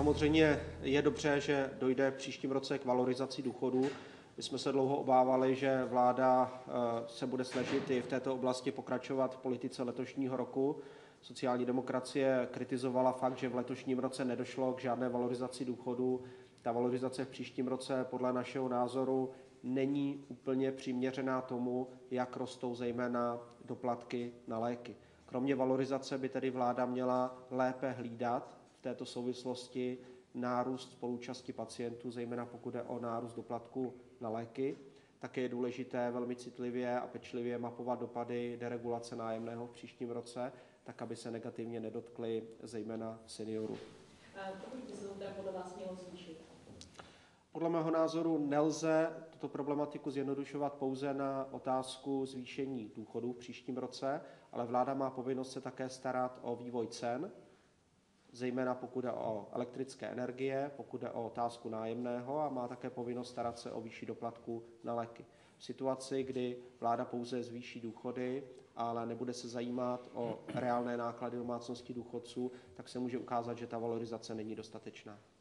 samozřejmě je dobře, že dojde v příštím roce k valorizaci důchodů. My jsme se dlouho obávali, že vláda se bude snažit i v této oblasti pokračovat v politice letošního roku. Sociální demokracie kritizovala fakt, že v letošním roce nedošlo k žádné valorizaci důchodů. Ta valorizace v příštím roce podle našeho názoru není úplně přiměřená tomu, jak rostou zejména doplatky na léky. Kromě valorizace by tedy vláda měla lépe hlídat v této souvislosti nárůst spoluúčasti pacientů, zejména pokud jde o nárůst doplatků na léky. Také je důležité velmi citlivě a pečlivě mapovat dopady deregulace nájemného v příštím roce, tak aby se negativně nedotkly zejména seniorů. Pokud by se to teda podle vás mělo zvýšit? Podle mého názoru nelze tuto problematiku zjednodušovat pouze na otázku zvýšení důchodů v příštím roce, ale vláda má povinnost se také starat o vývoj cen, zejména pokud jde o elektrické energie, pokud jde o otázku nájemného a má také povinnost starat se o výši doplatků na léky. V situaci, kdy vláda pouze zvýší důchody, ale nebude se zajímat o reálné náklady domácností důchodců, tak se může ukázat, že ta valorizace není dostatečná.